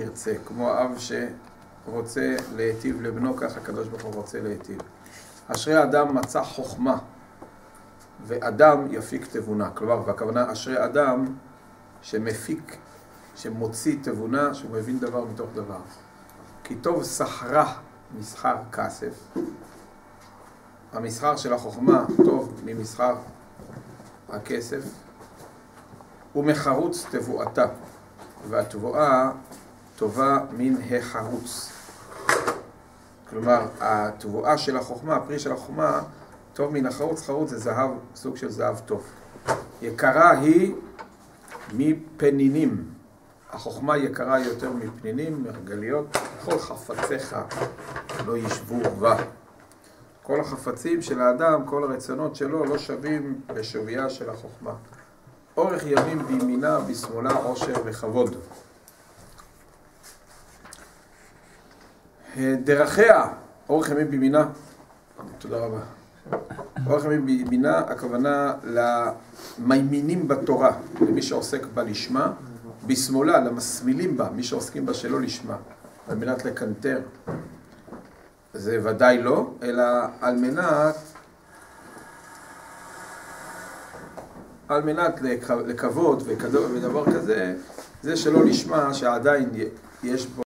ירצה, כמו אב שרוצה להיטיב לבנו, כך הקדוש ברוך הוא רוצה להיטיב. אשרי האדם מצא חוכמה, ואדם יפיק תבונה. כלומר, והכוונה אשרי אדם שמפיק, שמוציא תבונה, שהוא מבין דבר מתוך דבר. כי טוב סחרה מסחר כסף. המסחר של החוכמה טוב ממסחר הכסף. ומחרוץ תבואתה, והתבואה טובה מן החרוץ. כלומר, התבואה של החוכמה, הפרי של החוכמה, טוב מן החרוץ. חרוץ זה זהב, סוג של זהב טוב. יקרה היא מפנינים. החוכמה יקרה יותר מפנינים, מרגליות. כל חפציך לא ישבו בה. כל החפצים של האדם, כל הרצונות שלו לא שווים בשוויה של החוכמה. אורך ימים בימינה, בשמאלה, עושר וכבוד. דרכיה, אורך ימים בימינה, תודה רבה. אורך ימים בימינה, הכוונה למימינים בתורה, למי שעוסק בה לשמה. בשמאלה, למסמילים בה, מי שעוסקים בה שלא לשמה, על מנת לקנטר. זה ודאי לא, אלא על מנת לכבוד ודבר כזה, זה שלא לשמה שעדיין יש בו